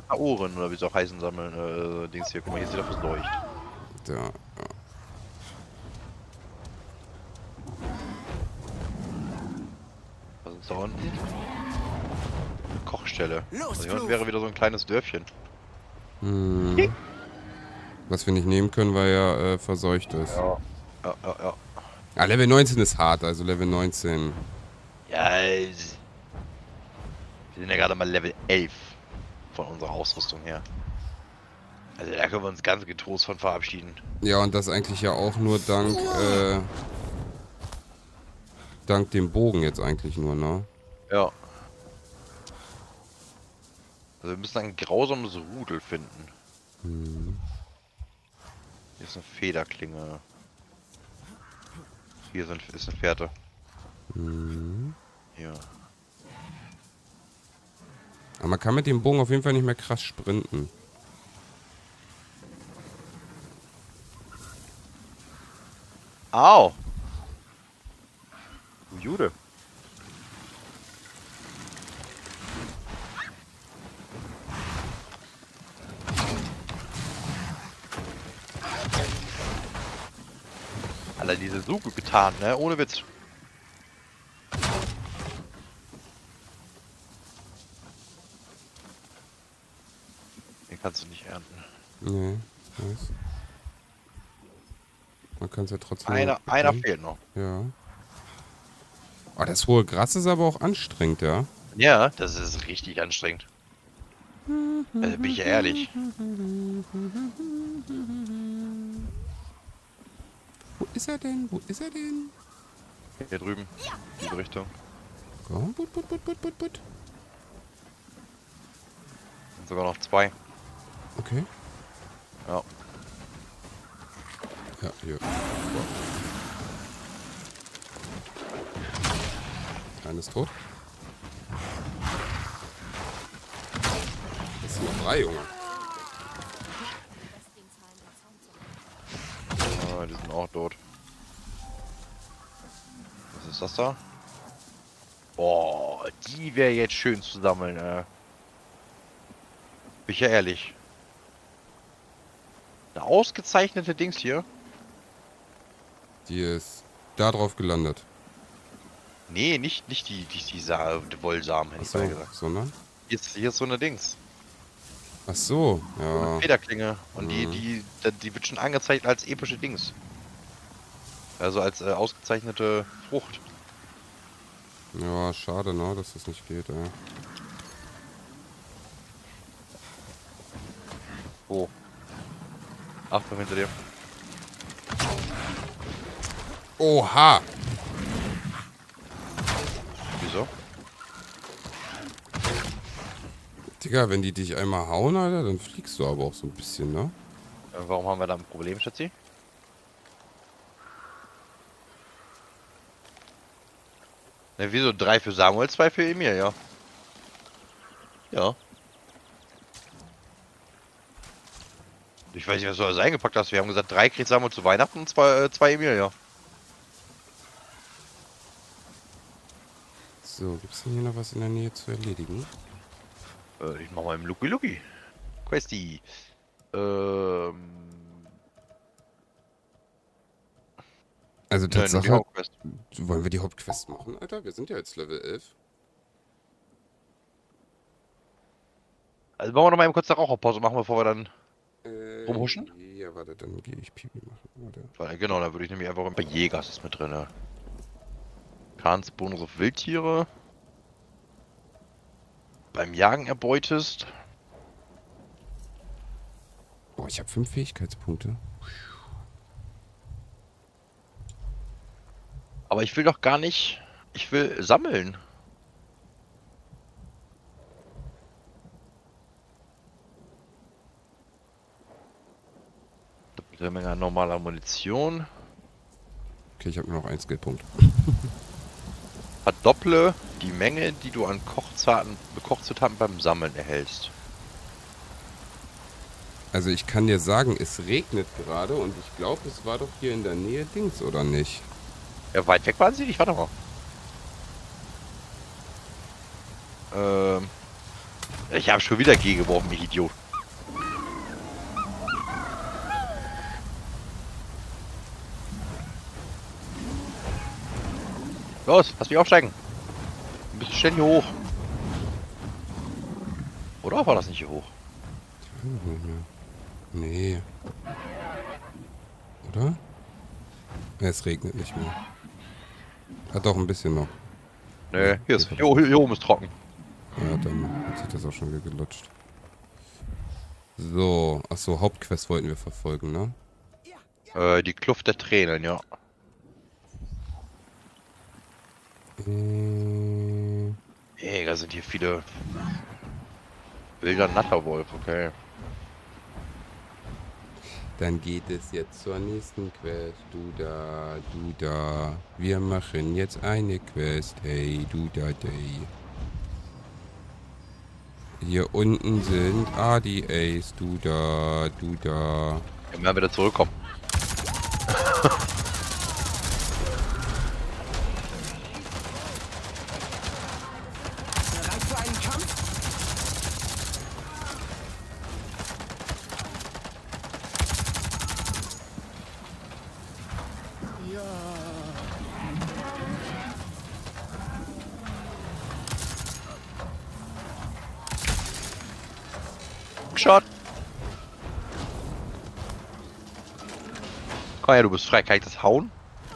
Ohren, oder wie sie auch heißen, sammeln. Dings hier. Guck mal, hier ist wieder verseucht. Da, ja. Was ist da unten? Kochstelle. Los, Also hier unten Fluch! wäre wieder so ein kleines Dörfchen. Hm. Was wir nicht nehmen können, weil ja verseucht ist. Ja. Ja. Ah, Level 19 ist hart, also Level 19. Ja, wir sind ja gerade mal Level 11 von unserer Ausrüstung her. Also da können wir uns ganz getrost von verabschieden. Ja, und das eigentlich ja auch nur dank dem Bogen jetzt eigentlich nur, ne? Ja. Also wir müssen ein grausames Rudel finden. Hm. Hier ist eine Federklinge. Hier ist eine Fährte. Hm. Hier. Aber man kann mit dem Bogen auf jeden Fall nicht mehr krass sprinten. Au! Du Jude. Alter, diese so gut getan, ne? Ohne Witz. Den kannst du nicht ernten. Nee, weiß. Man kann es ja trotzdem... Einer fehlt noch. Ja. Oh, das hohe Gras ist aber auch anstrengend, ja. Ja, das ist richtig anstrengend. Also bin ich ja ehrlich. Wo ist er denn? Wo ist er denn? Hier drüben. Diese Richtung. Komm, but. Sind sogar noch zwei. Okay. Ja. Ja, hier. Einer ist tot. Das sind noch 3, Junge. Ah, die sind auch tot. Was ist das da? Boah, die wäre jetzt schön zu sammeln, Bin ich ja ehrlich. Eine ausgezeichnete Dings hier. Die ist da drauf gelandet. Nee, nicht die Wollsamen, hätte ich Achso, mal gesagt. sondern? Hier ist so eine Dings. Ach so, So eine ja. Federklinge. Und Mhm. die wird schon angezeigt als epische Dings. Also als ausgezeichnete Frucht. Ja, schade, ne, dass das nicht geht, ey. Oh. Achtung hinter dir. Oha! Wieso? Digga, wenn die dich einmal hauen, Alter, dann fliegst du aber auch so ein bisschen, ne? Warum haben wir da ein Problem, Schatzi? Ne, wieso? 3 für Samuel, 2 für Emil, ja. Ja. Ich weiß nicht, was du alles eingepackt hast. Wir haben gesagt, 3 kriegt Samuel zu Weihnachten und 2 Emil, ja. So, gibt's denn hier noch was in der Nähe zu erledigen? Ich mach mal im Lucky Lucky. Questy. Also Nein, nur die Tatsache, Hauptquest. wollen wir die Hauptquest machen, Alter? Wir sind ja jetzt Level 11. Also machen wir noch mal eben kurz eine Raucherpause machen, bevor wir dann rumhuschen. Ja, warte, dann gehe ich Pipi machen. Warte. Genau, dann würde ich nämlich einfach bei Jägers ist mit drin. Ne? Kahns Bonus auf Wildtiere. Beim Jagen erbeutest. Oh, ich habe 5 Fähigkeitspunkte. Aber ich will doch gar nicht. Ich will sammeln. Doppelte Menge an normaler Munition. Okay, ich habe nur noch 1 Skillpunkt. Verdopple die Menge, die du an Kochzutaten beim Sammeln erhältst. Also ich kann dir sagen, es regnet gerade und ich glaube, es war doch hier in der Nähe Dings, oder nicht? Ja, weit weg waren sie nicht? Warte mal. Ich habe schon wieder G geworfen, ich Idiot. Los, lass mich aufsteigen. Ein bisschen schnell hier hoch. Oder war das nicht hier hoch? Nee. Oder? Ja, es regnet nicht mehr. Hat doch ein bisschen noch. Nee, hier oben ist trocken. Ja, dann hat sich das auch schon wieder gelutscht. So, achso, Hauptquest wollten wir verfolgen, ne? Die Kluft der Tränen, ja. Da sind hier viele wilder Natterwolf, okay. Dann geht es jetzt zur nächsten Quest. Du da, du da. Wir machen jetzt eine Quest. Hey, du da, day. Hier unten sind ADAs. Du da, du da. Wir werden wieder zurückkommen. Bereit für einen Kampf? Ja. Shot. Komm her, du bist frei. Kann ich das hauen?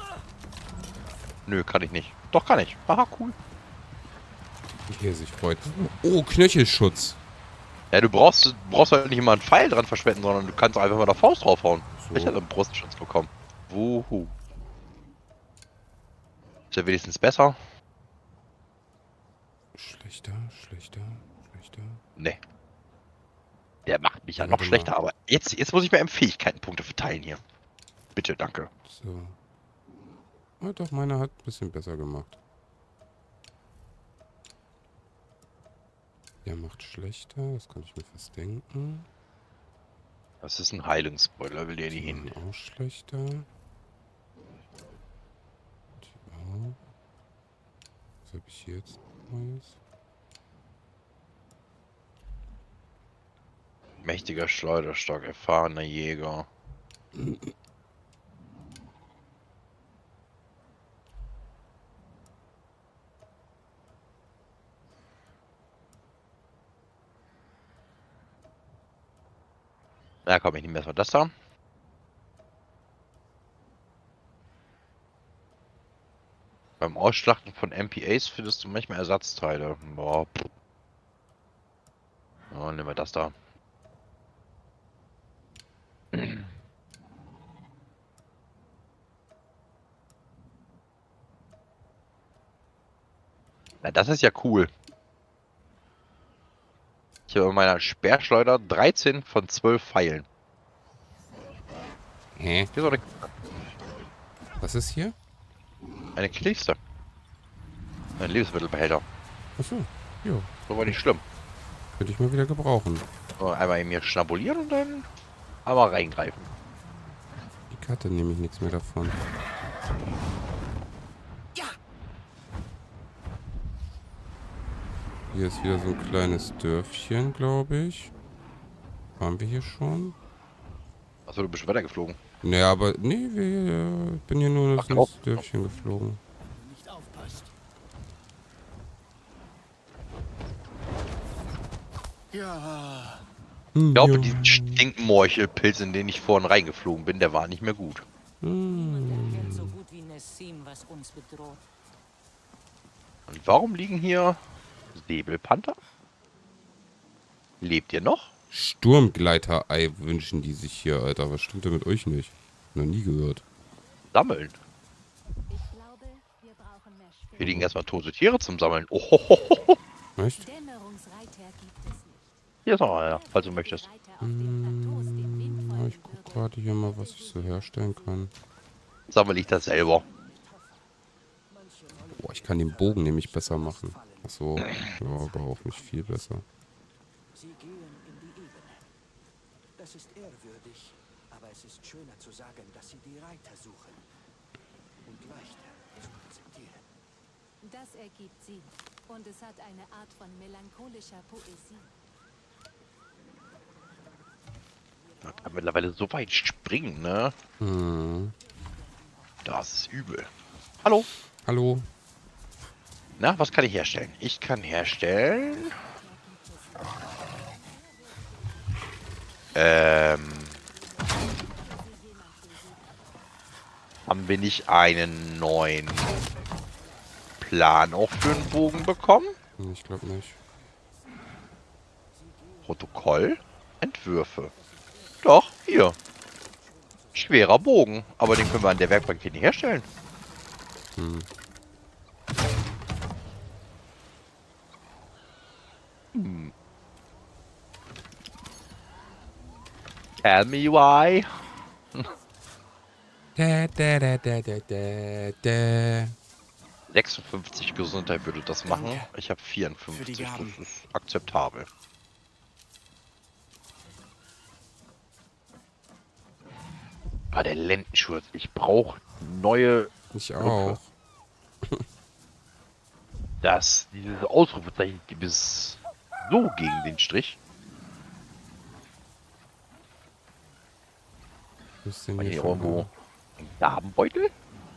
Nö, kann ich nicht. Doch, kann ich. Haha, cool. Wie er sich freut. Oh, Knöchelschutz. Ja, du brauchst halt nicht immer einen Pfeil dran verschwenden, sondern du kannst einfach mal der Faust draufhauen. So. Ich hätte einen Brustschutz bekommen. Wuhu. Ist ja wenigstens besser? Schlechter, schlechter, schlechter. Nee. Der macht mich ja Ja, noch warte schlechter, mal. aber jetzt muss ich mir Fähigkeitenpunkte verteilen hier. Bitte, danke. So. Ah, doch, meiner hat ein bisschen besser gemacht. Der macht schlechter, das kann ich mir fast denken. Das ist ein Heilungsspoiler, will der nicht Die hin. machen auch schlechter. Die auch. Was habe ich hier jetzt Neues? Mächtiger Schleuderstock, erfahrener Jäger. Na komm, ich nehme erstmal das da. Beim Ausschlachten von MPAs findest du manchmal Ersatzteile. Boah. Ja, nehmen wir das da. Na, das ist ja cool. Ich habe in meiner Speerschleuder 13 von 12 Pfeilen. Hä? Hier ist auch Was ist hier? eine Kiste. Ein Lebensmittelbehälter. Achso. Jo. So war nicht schlimm. Könnte ich mal wieder gebrauchen. So, einmal in mir schnabulieren und dann einmal reingreifen. Die Karte nehme ich nichts mehr davon. Ja. Hier ist wieder so ein kleines Dörfchen, glaube ich. Waren wir hier schon? Achso, du bist weitergeflogen. Naja, aber nee, ich bin hier nur Ach, ins Dörfchen geflogen. Nicht aufpasst. Ja. Ich glaube, diesen Stinkmorchelpilz, in den ich vorhin reingeflogen bin, der war nicht mehr gut. Erkennt so gut wie Nessim, was uns bedroht. Und warum liegen hier Säbelpanther? Lebt ihr noch? Sturmgleiter-Ei wünschen die sich hier, Alter. Was stimmt denn mit euch nicht? Noch nie gehört. Sammeln. Ich glaube, wir brauchen mehr Hier Spinnen. liegen erstmal tote Tiere zum Sammeln. Ohohoho. Echt? Dämmerungsreiter gibt es nicht. Hier ist noch einer, falls du möchtest. Reiter auf den Plateaus dem Wind Ja, folgen ich guck würde. gerade hier mal, was ich so herstellen kann. Sammle ich das selber. Boah, ich kann den Bogen nämlich besser machen. Achso, ja, aber auch nicht viel besser. Sie gehen in die Ebene. Das ist ehrwürdig, aber es ist schöner zu sagen, dass sie die Reiter suchen. Und leichter zu akzeptieren. Das ergibt Sinn. Und es hat eine Art von melancholischer Poesie. Man kann mittlerweile so weit springen, ne? Hm. Das ist übel. Hallo. Hallo? Na, was kann ich herstellen? Ich kann herstellen... Haben wir nicht einen neuen Plan auch für einen Bogen bekommen? Ich glaube nicht. Protokoll? Entwürfe. Doch, hier. Schwerer Bogen. Aber den können wir an der Werkbank hier nicht herstellen. Hm. Tell me why. Da. 56 Gesundheit würde das machen. Danke Ich habe 54. für die Gaben. Das ist akzeptabel. Ah, der Lendenschurz. Ich brauche neue... Ich auch. Dieses Ausrufezeichen gibt es so gegen den Strich. Was ist denn War hier hier schon irgendwo mal? ein Gabenbeutel?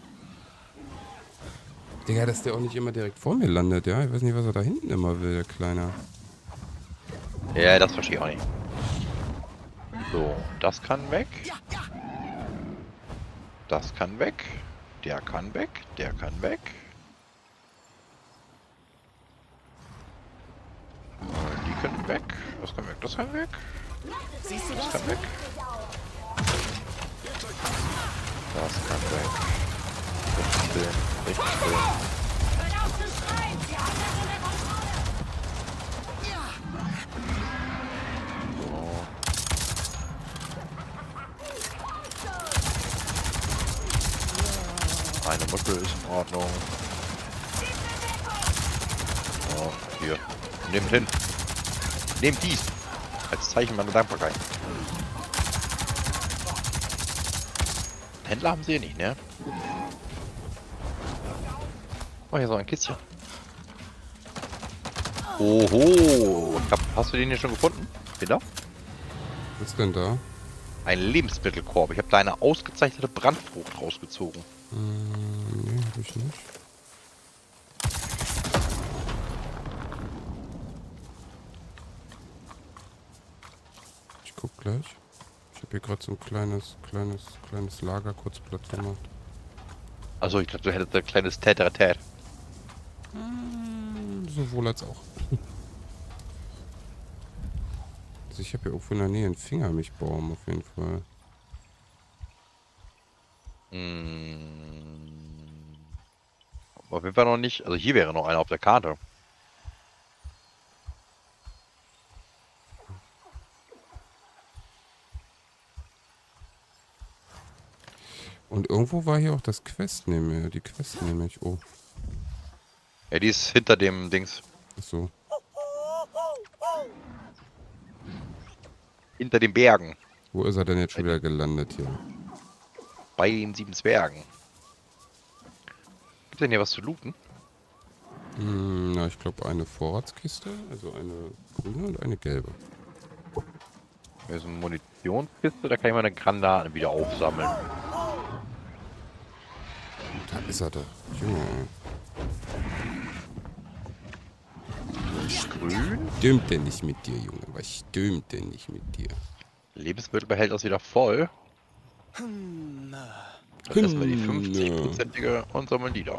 Digga, dass der auch nicht immer direkt vor mir landet, ja? Ich weiß nicht, was er da hinten immer will, der Kleiner. Ja, das verstehe ich auch nicht. So, das kann weg. Das kann weg. Der kann weg. Der kann weg. Die können weg. Das kann weg. Das kann weg. Siehst du Das das? kann weg. Das kann weg. Richtig schön. Richtig schön. So. Eine Muschel ist in Ordnung. So, hier. Nehmt hin. Nehmt dies. Als Zeichen meiner Dankbarkeit. Händler haben sie hier nicht, ne? Oh, hier so ein Kistchen. Oho. Hast du den hier schon gefunden? Peter? Was ist denn da? Ein Lebensmittelkorb. Ich habe da eine ausgezeichnete Brandfrucht rausgezogen. Nee, hab ich nicht. Ich guck gleich. Ich habe hier gerade so ein kleines Lager kurz Platz gemacht. Also ich glaube, du hättest ein kleines Täteretät. Sowohl als auch. Also ich habe hier irgendwo in der Nähe einen Fingermilchbaum auf jeden Fall. Auf jeden Fall noch nicht. Also hier wäre noch einer auf der Karte. Und irgendwo war hier auch das Quest neben mir. Die Quest nämlich. Oh, Ja, die ist hinter dem Dings. achso. Hinter den Bergen. Wo ist er denn jetzt schon wieder gelandet hier? Bei den 7 Zwergen. Gibt's denn hier was zu looten? Na, ich glaube eine Vorratskiste, also eine grüne und eine gelbe. Hier ist eine Munitionskiste, da kann ich meine Granaten wieder aufsammeln. Da ist er doch. Junge. Grün. Stimmt denn nicht mit dir, Junge? Was stimmt denn nicht mit dir? Lebensmittelbehälter ist wieder voll. Dann lassen wir die 50%ige und sammeln die da.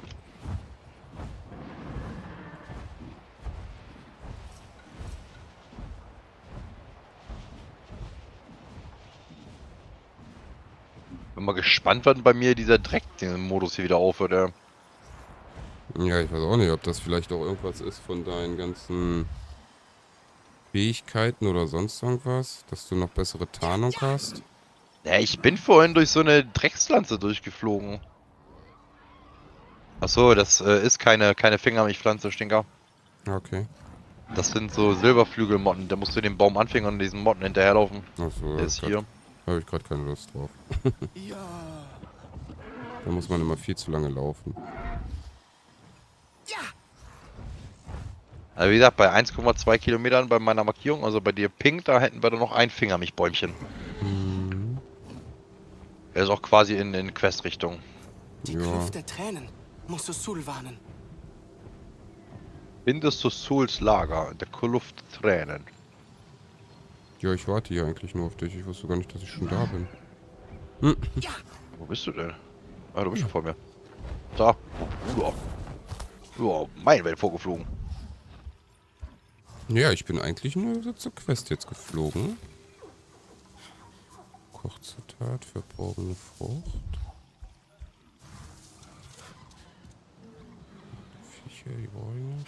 Bin mal gespannt, wann bei mir dieser Dreck-Modus hier wieder aufhört. Ja, ich weiß auch nicht, ob das vielleicht auch irgendwas ist von deinen ganzen Fähigkeiten oder sonst irgendwas, dass du noch bessere Tarnung hast. Ja, ich bin vorhin durch so eine Dreckspflanze durchgeflogen. Achso, das ist keine Fingermilchpflanze, Stinker. Okay. Das sind so Silberflügelmotten. Da musst du den Baum anfängen und diesen Motten hinterherlaufen. Achso, Der ist hier. habe ich gerade keine Lust drauf. Ja. Da muss man immer viel zu lange laufen. Also wie gesagt, bei 1,2 Kilometern bei meiner Markierung, also bei dir pink, da hätten wir dann noch ein Fingermilchbäumchen. Hm. Er ist auch quasi in Quest-Richtung. Die Ja. Kluft der Tränen. Musst du Sul warnen. Findest du Souls Lager in der Kluft der Tränen? Ja, ich warte hier eigentlich nur auf dich. Ich wusste gar nicht, dass ich schon da bin. Wo bist du denn? Ah, du bist schon vor mir. Da. Ja. Ja, meilenweit vorgeflogen. Ja, ich bin eigentlich nur so zur Quest jetzt geflogen. Kochzutat, verborgene Frucht. Viecher, die Bäume.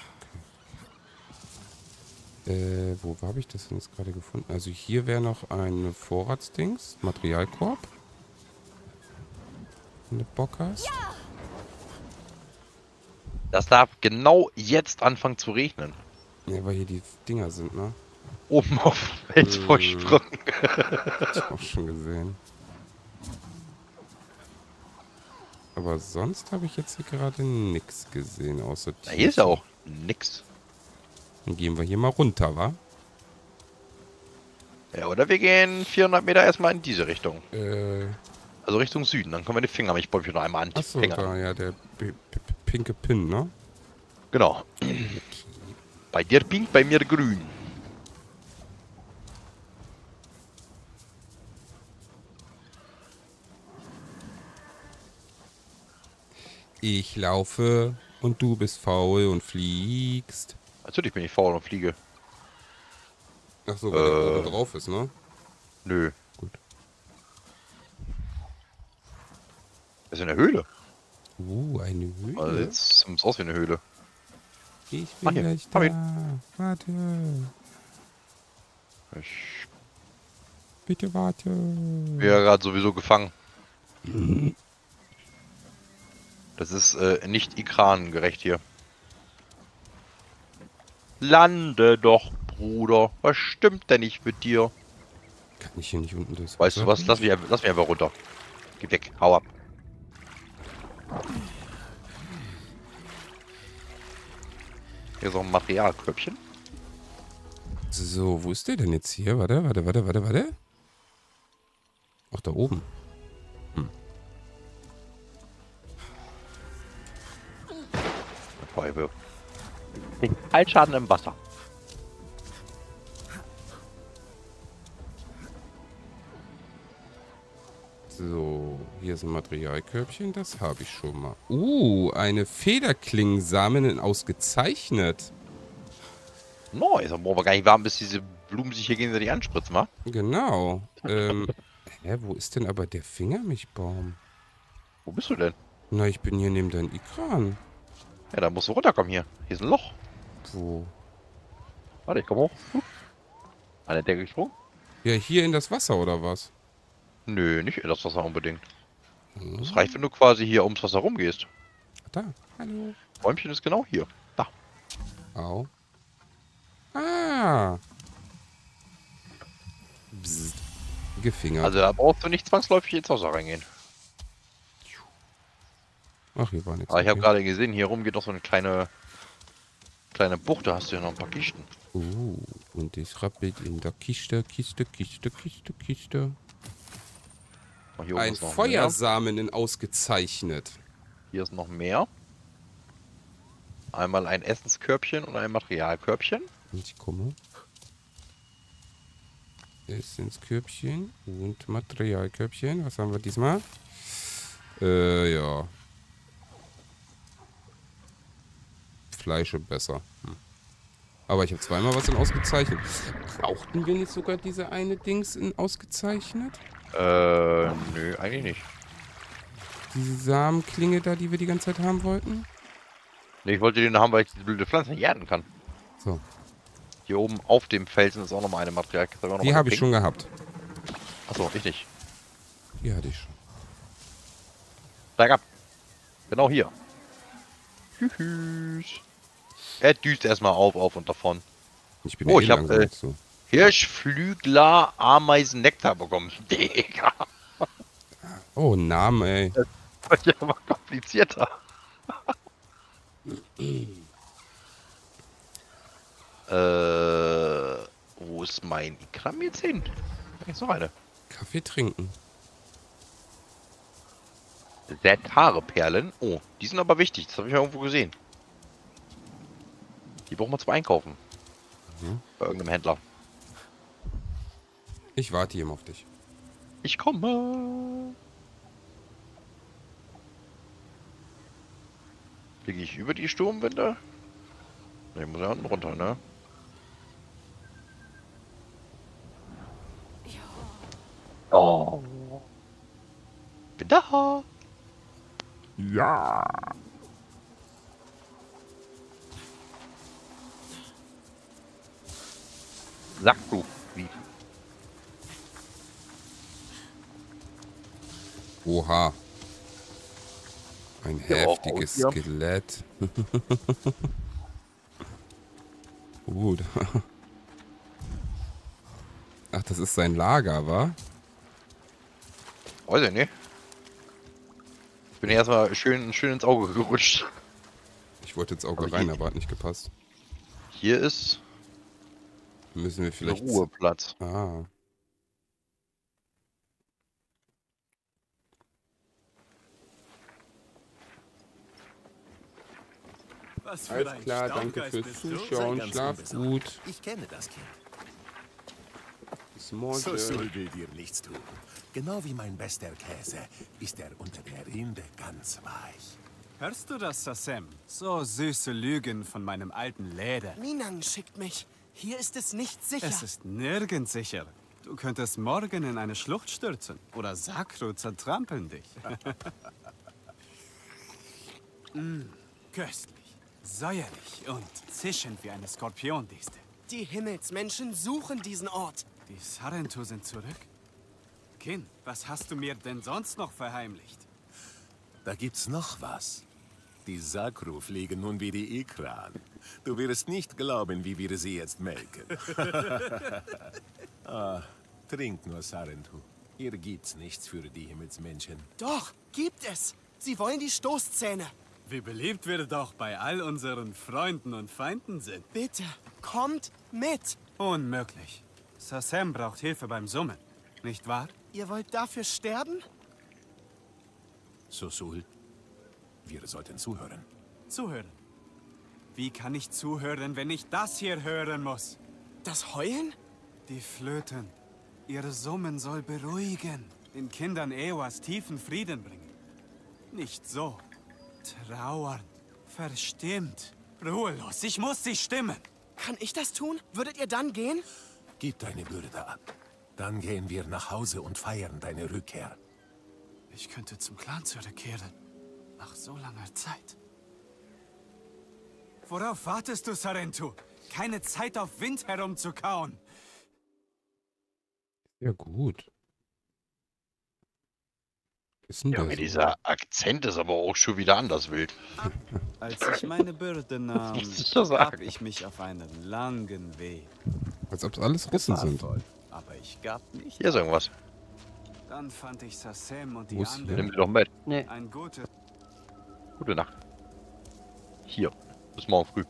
Okay. Wo habe ich das denn jetzt gerade gefunden? Also hier wäre noch ein Vorratsdings. Materialkorb. Wenn du Bock hast. Das darf genau jetzt anfangen zu regnen. Ja, weil hier die Dinger sind, ne? Oben auf Felsvorsprung. Hab ich auch schon gesehen. Aber sonst habe ich jetzt hier gerade nichts gesehen, außer Na, hier ist ja auch nix. Dann gehen wir hier mal runter, wa? Ja, oder wir gehen 400 Meter erstmal in diese Richtung. Also Richtung Süden. Dann können wir die Fingermilchbäumchen noch einmal an die Achso, Finger. da, ja, der pinke Pin, ne? Genau. Bei dir pink, bei mir grün. Ich laufe und du bist faul und fliegst. Natürlich bin ich faul und fliege. Achso, weil der oben drauf ist, ne? Nö. Gut. Das ist eine Höhle. Eine Höhle. Also jetzt sieht es aus wie eine Höhle. Ich Ah, bin hier. gleich Hab da. ihn. Warte. Ich Bitte warte. bin ja gerade sowieso gefangen. Das ist nicht Ikran-gerecht hier. Lande doch, Bruder. Was stimmt denn nicht mit dir? Kann ich hier nicht unten das Weißt du was? Lass mich einfach runter. Geh weg. Hau ab. Hier ist auch ein Materialkörbchen. So, wo ist der denn jetzt hier? Warte. Ach, da oben. Feuerwehr. Heilschaden im Wasser. So, hier ist ein Materialkörbchen, das habe ich schon mal. Eine Federklingensamen in ausgezeichnet. Nice, dann brauchen wir gar nicht warten, bis diese Blumen sich hier gegenseitig anspritzen, wa? Genau. Wo ist denn aber der Fingermilchbaum? Wo bist du denn? Na, ich bin hier neben deinem Ikran. Ja, da musst du runterkommen hier. Hier ist ein Loch. Wo? Warte, ich komm hoch. An der Decke gesprungen? Ja, hier in das Wasser oder was? Nö, nicht in das Wasser unbedingt. Das reicht, wenn du quasi hier ums Wasser rumgehst. Da. Hallo. Bäumchen ist genau hier. Da. Au. Ah. Psst. Gefingert. Also da brauchst du nicht zwangsläufig ins Wasser reingehen. Ach, hier war nichts. Aber ich habe okay. gerade gesehen, hier rum geht noch so eine kleine Bucht. Da hast du ja noch ein paar Kisten. Und es rappelt in der Kiste. Oh, hier oben Ein ist noch Feuersamen in ausgezeichnet. mehr. Hier ist noch mehr. Einmal ein Essenskörbchen und ein Materialkörbchen. Ich komme. Essenskörbchen und Materialkörbchen. Was haben wir diesmal? Ja. Fleische besser. Aber ich habe zweimal was in ausgezeichnet. Brauchten wir nicht sogar diese eine Dings in ausgezeichnet? Nö, eigentlich nicht. Diese Samenklinge da, die wir die ganze Zeit haben wollten? Nee, ich wollte den haben, weil ich diese blöde Pflanze nicht ernten kann. So. Hier oben auf dem Felsen ist auch nochmal eine Materialkiste. Die habe ich schon gehabt. Achso, ich nicht. Die hatte ich schon. Steig ab. Genau hier. Tschüss. Er düst erstmal auf und davon. Ich bin Oh, ja ich eh hab, langsam so. Hirschflügler Ameisen Nektar bekommen. Digga. Oh, Namen, ey. Das wird ja immer komplizierter. Wo ist mein Ikram jetzt hin? Da ist noch eine. Kaffee trinken. Setare-Perlen. Oh, die sind aber wichtig. Das habe ich ja irgendwo gesehen. Die brauchen wir zum Einkaufen. Bei irgendeinem Händler. Ich warte hier auf dich. Ich komme. Fliege ich über die Sturmwinde? Ne, ich muss ja unten runter, ne? Oh. Bin da. Ja. Sag du, wie? Oha. Ein Ja, auch heftiges hier. Skelett. Gut. Ach, das ist sein Lager, wa? Weiß ich nicht. Ich bin erstmal schön ins Auge gerutscht. Ich wollte ins Auge Aber rein, hier- aber hat nicht gepasst. Hier ist Müssen wir ein vielleicht... Ruheplatz. Ah. Was für Alles ein klar, danke Staubgeist fürs bist du. Zuschauen. Sei ganz Schlaf unbesorgt. gut. Ich kenne das Kind. Bis morgen. Susul will dir nichts tun. Genau wie mein bester Käse ist er unter der Rinde ganz weich. Hörst du das, Sassem? So süße Lügen von meinem alten Leder. Minang schickt mich. Hier ist es nicht sicher. Es ist nirgends sicher. Du könntest morgen in eine Schlucht stürzen. Oder Sakro zertrampeln dich. Köstlich, säuerlich und zischend wie eine Skorpiondiste. Die Himmelsmenschen suchen diesen Ort. Die Sarentu sind zurück? Kin, was hast du mir denn sonst noch verheimlicht? Da gibt's noch was. Die Sakru fliegen nun wie die Ikran. Du wirst nicht glauben, wie wir sie jetzt melken. Trink nur, Sarentu. Hier gibt's nichts für die Himmelsmenschen. Doch, gibt es. Sie wollen die Stoßzähne. Wie beliebt wir doch bei all unseren Freunden und Feinden sind. Bitte, kommt mit. Unmöglich. Sassem braucht Hilfe beim Summen, nicht wahr? Ihr wollt dafür sterben? Susul, wir sollten zuhören. Zuhören. Wie kann ich zuhören, wenn ich das hier hören muss? Das Heulen? Die Flöten. Ihr Summen soll beruhigen, den Kindern Ewas tiefen Frieden bringen. Nicht so. Trauernd, verstimmt, ruhelos. Ich muss sie stimmen. Kann ich das tun? Würdet ihr dann gehen? Gib deine Bürde ab. Dann gehen wir nach Hause und feiern deine Rückkehr. Ich könnte zum Clan zurückkehren. Nach so langer Zeit. Worauf wartest du, Sarentu? Keine Zeit auf Wind herumzukauen. Ja, gut. Ist denn Ja, das? dieser Akzent ist aber auch schon wieder anders wild. Als ich meine Bürde nahm, Muss ich doch gab sagen. ich mich auf einen langen Weg. Als ob es alles Russen sind. Gefahrvoll, aber ich gab nicht. Hier ist irgendwas. Dann fand ich Sassem und die Wo ist hier? anderen. Nimm sie doch mit. Ein gutes. Gute Nacht. Hier. Bis morgen früh.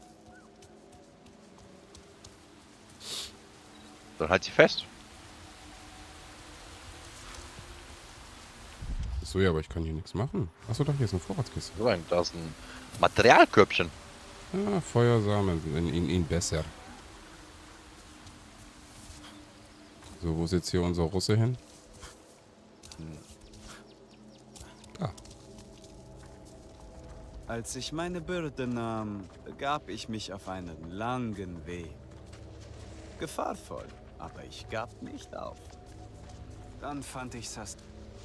Dann halt sie fest. Achso, ja, aber ich kann hier nichts machen. Achso, doch, hier ist eine Vorratskiste. So, da ist ein Materialkörbchen. Ja, Feuersamen sind ihn besser. So, wo ist jetzt hier unser Russe hin? Da. Als ich meine Bürde nahm, begab ich mich auf einen langen Weg. Gefahrvoll, aber ich gab nicht auf. Dann fand ich Sassem.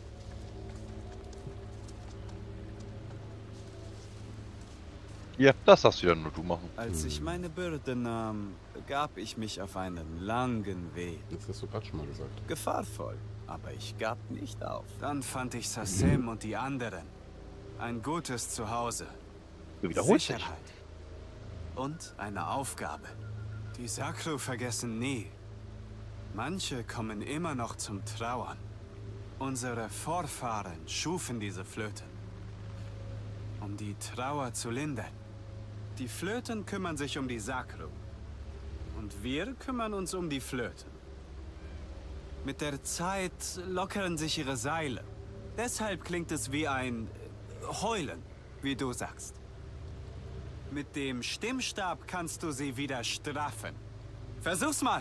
Hier, das darfst wieder nur du machen. Als ich meine Bürde nahm, begab ich mich auf einen langen Weg. Das hast du gerade schon mal gesagt. Gefahrvoll, aber ich gab nicht auf. Dann fand ich Sassem und die anderen. Ein gutes Zuhause. Du wiederholst dich. Sicherheit. Und eine Aufgabe. Die Sakru vergessen nie. Manche kommen immer noch zum Trauern. Unsere Vorfahren schufen diese Flöten, um die Trauer zu lindern. Die Flöten kümmern sich um die Sakru. Und wir kümmern uns um die Flöten. Mit der Zeit lockern sich ihre Seile. Deshalb klingt es wie ein Heulen, wie du sagst. Mit dem Stimmstab kannst du sie wieder straffen. Versuch's mal.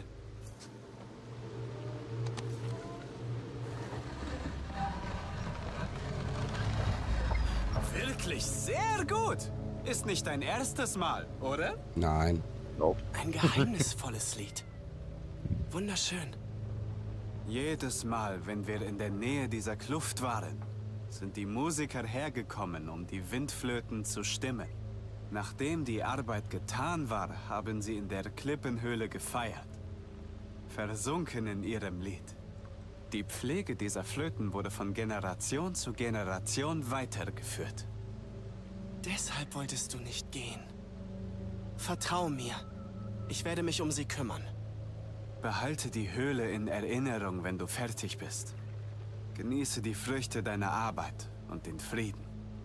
Wirklich sehr gut. Ist nicht dein erstes Mal, oder? Nein. Ein geheimnisvolles Lied. Wunderschön. Jedes Mal, wenn wir in der Nähe dieser Kluft waren, sind die Musiker hergekommen, um die Windflöten zu stimmen. Nachdem die Arbeit getan war, haben sie in der Klippenhöhle gefeiert. Versunken in ihrem Lied. Die Pflege dieser Flöten wurde von Generation zu Generation weitergeführt. Deshalb wolltest du nicht gehen. Vertrau mir. Ich werde mich um sie kümmern. Behalte die Höhle in Erinnerung, wenn du fertig bist. Genieße die Früchte deiner Arbeit und den Frieden.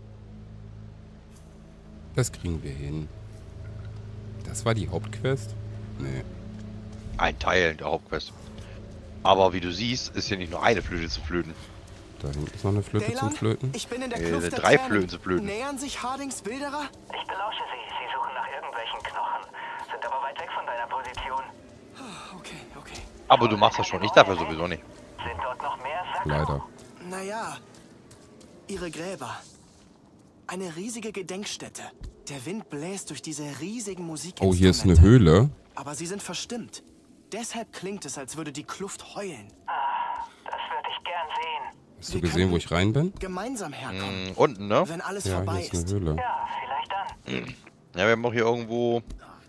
Das kriegen wir hin. Das war die Hauptquest? Nee. Ein Teil der Hauptquest. Aber wie du siehst, ist hier nicht nur eine Flöte zu flöten. Da hinten ist noch eine Flöte zum Daylan, Flöten. ich bin in der Nee, Kluft der drei Tränen. Flöten zu flöten. Nähern sich Hardings Wilderer? Ich belausche sie. Sie suchen nach irgendwelchen Knochen. Sind aber weit weg von deiner Position. Okay. Aber du machst das schon. Ich dafür sowieso nicht. Sind dort noch mehr Sachen? Leider. Naja, ihre Gräber. Eine riesige Gedenkstätte. Der Wind bläst durch diese riesigen Musikinstrumente. Oh, hier ist eine Höhle. Aber sie sind verstimmt. Deshalb klingt es, als würde die Kluft heulen. Das würde ich gern sehen. Hast du Wir gesehen, wo könnten ich rein bin? gemeinsam herkommen, Unten, ne? wenn alles Ja, vorbei hier ist ist. eine Höhle. Ja, vielleicht dann. Ja, wir haben auch hier irgendwo...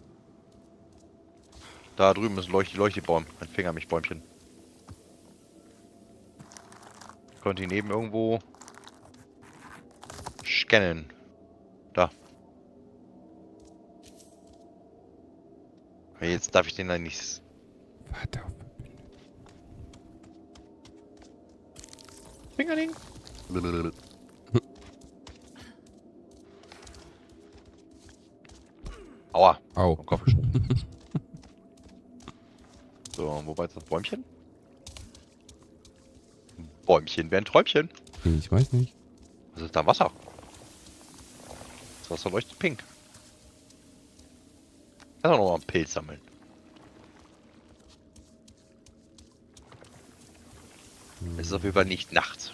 Da drüben ist ein Leuchtebäum. Ein Fingermilchbäumchen. Konnte ihn eben irgendwo... scannen. Da. Jetzt darf ich den dann nicht... Warte auf. Fingerling. Aua. Au. Am Kopf gestoßen. So, wo war jetzt das Bäumchen? Bäumchen wäre ein Träumchen. Ich weiß nicht. Was ist da? Wasser. Das Wasser leuchtet pink. Kann auch noch mal einen Pilz sammeln. Es ist auf jeden Fall nicht nachts.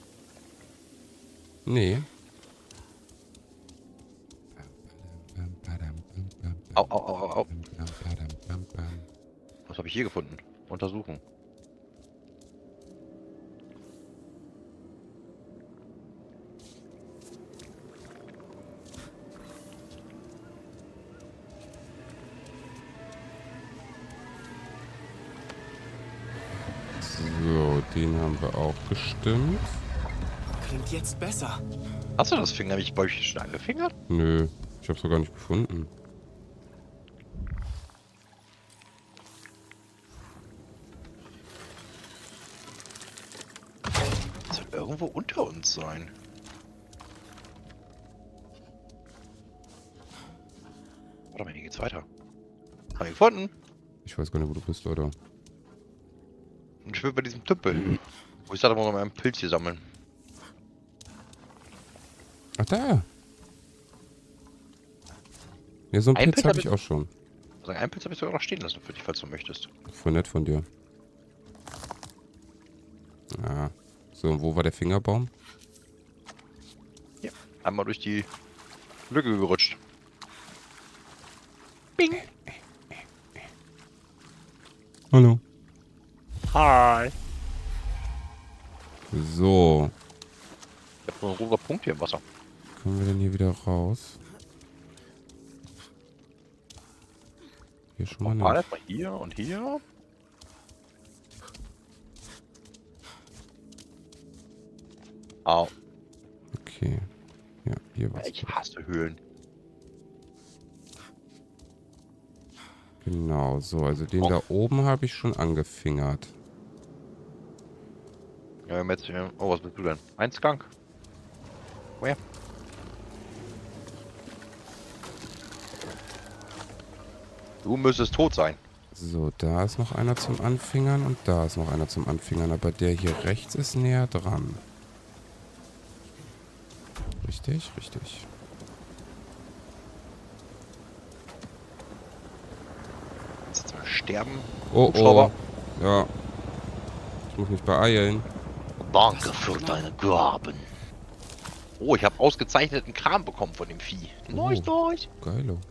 Nee. Au, au, au, au, au. Was habe ich hier gefunden? Untersuchen. So, den haben wir auch gestimmt. Klingt jetzt besser. Hast du das Fingermilchbäumchen schon angefingert? Nö, ich hab's doch gar nicht gefunden. Das wird irgendwo unter uns sein. Warte mal, hier geht's weiter. Hab ich gefunden. Ich weiß gar nicht, wo du bist, oder? Und ich will bei diesem Tümpel. Wo ich sage, mal noch mal einen Pilz hier sammeln. Ach, da! Ja, so ein Ein Pilz Pilz habe hab ich auch schon. Also einen Pilz habe ich sogar noch stehen lassen für dich, falls du möchtest. Voll nett von dir. Ja. So, und wo war der Fingerbaum? Ja. Einmal durch die Lücke gerutscht. Bing! Hallo. Hi! So. Ich hab nur einen roter Punkt hier im Wasser. Kommen wir denn hier wieder raus? Hier schon mal Mal nicht. erstmal hier und hier. Au. Okay. Ja, hier war's. Ich hasse Höhlen. Genau, so, also den da oben habe ich schon angefingert. Ja, wir haben jetzt hier... Oh, was bist du denn? Ein Skunk. Woher? Du müsstest tot sein. So, da ist noch einer zum Anfingern und da ist noch einer zum Anfingern. Aber der hier rechts ist näher dran. Richtig, richtig. Jetzt mal sterben. Oh, Hubschrauber. oh. Ja. Ich muss mich beeilen. Danke für deine Gaben. Oh, ich habe ausgezeichneten Kram bekommen von dem Vieh. Nice. Geilo.